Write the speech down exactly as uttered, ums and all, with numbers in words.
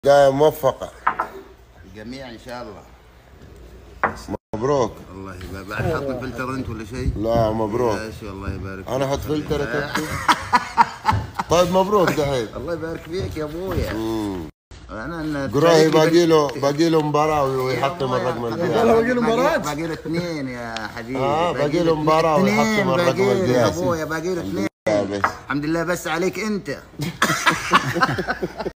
بداية موفقة. الجميع ان شاء الله. مبروك. الله يبارك. بعد حط فلتر انت ولا شيء؟ لا مبروك. يا شيخ الله يبارك فيك. انا احط فلتر يا كابتن. طيب مبروك دحين. الله يبارك فيك يا ابويا. انا قراي باقي له باقي له مباراة ويحطم الرقم القياسي. باقي له مباراة؟ باقي له اثنين يا حبيبي. اه باقي له مباراة ويحطم الرقم القياسي. يا ابويا باقي له اثنين. الحمد لله بس عليك انت.